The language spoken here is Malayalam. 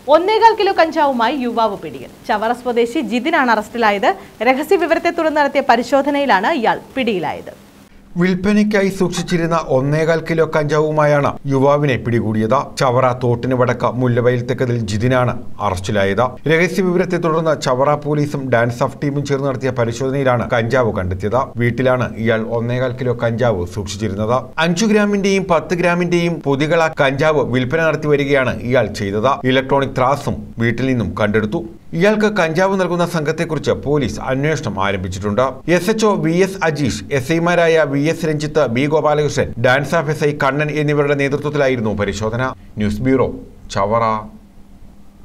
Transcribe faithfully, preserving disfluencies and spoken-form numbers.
ഒന്നേകാൽ കിലോ കഞ്ചാവുമായി യുവാവ് പിടിയിൽ. ചവറ സ്വദേശി ജിതിനാണ് അറസ്റ്റിലായത്. രഹസ്യ വിവരത്തെ തുടർന്ന് നടത്തിയ പരിശോധനയിലാണ് ഇയാൾ പിടിയിലായത്. വിൽപ്പനയ്ക്കായി സൂക്ഷിച്ചിരുന്ന ഒന്നേകാൽ കിലോ കഞ്ചാവുമായാണ് യുവാവിനെ പിടികൂടിയത്. ചവറ തോട്ടിന് വടക്ക് മുല്ലവയൽ തെക്കതിൽ ജിതിനാണ് അറസ്റ്റിലായത്. രഹസ്യ വിവരത്തെ തുടർന്ന് ചവറ പോലീസും ഡാൻസ് ഓഫ് ടീമും ചേർന്ന് നടത്തിയ പരിശോധനയിലാണ് കഞ്ചാവ് കണ്ടെത്തിയത്. വീട്ടിലാണ് ഇയാൾ ഒന്നേകാൽ കിലോ കഞ്ചാവ് സൂക്ഷിച്ചിരുന്നത്. അഞ്ചു ഗ്രാമിന്റെയും പത്ത് ഗ്രാമിന്റെയും പൊതികള കഞ്ചാവ് വിൽപ്പന നടത്തി വരികയാണ് ഇയാൾ ചെയ്തത്. ഇലക്ട്രോണിക് ത്രാസും വീട്ടിൽ നിന്നും കണ്ടെടുത്തു. ഇയാൾക്ക് കഞ്ചാവ് നൽകുന്ന സംഘത്തെക്കുറിച്ച് പോലീസ് അന്വേഷണം ആരംഭിച്ചിട്ടുണ്ട്. S H O V S Ajeesh, S ഐമാരായ V S Ranjith, B Gopalakrishnan, ഡാൻസ് ഓഫ് എസ് ഐ കണ്ണൻ എന്നിവരുടെ നേതൃത്വത്തിലായിരുന്നു പരിശോധന. News bureau, Chavara.